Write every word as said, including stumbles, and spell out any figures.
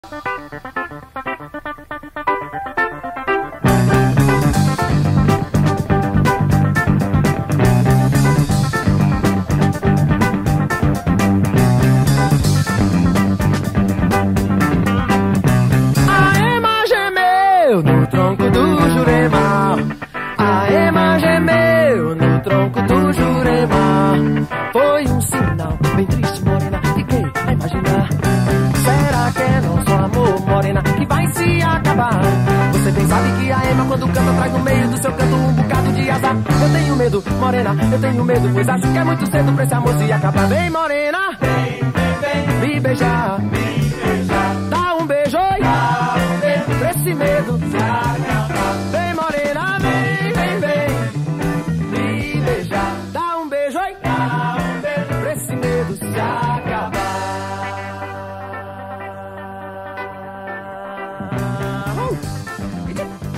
No tronco do Jurema, a ema gemeu no tronco do Jurema. Foi um sinal bem triste, morena, fiquei a imaginar. Será que é nosso amor, morena, que vai se acabar? Você bem sabe que a ema quando canta traz no meio do seu canto um bocado de azar. Eu tenho medo, morena, eu tenho medo, pois acho que é muito cedo pra esse amor se acabar. Vem, morena, vem, vem, vem, me beijar, me beijar. Dá um beijo, oi, dá um beijo, pra esse medo se acabar. Vem, morena, vem, vem, vem, me beijar. Dá um beijo, oi, dá um beijo, pra esse medo se acabar. Uh!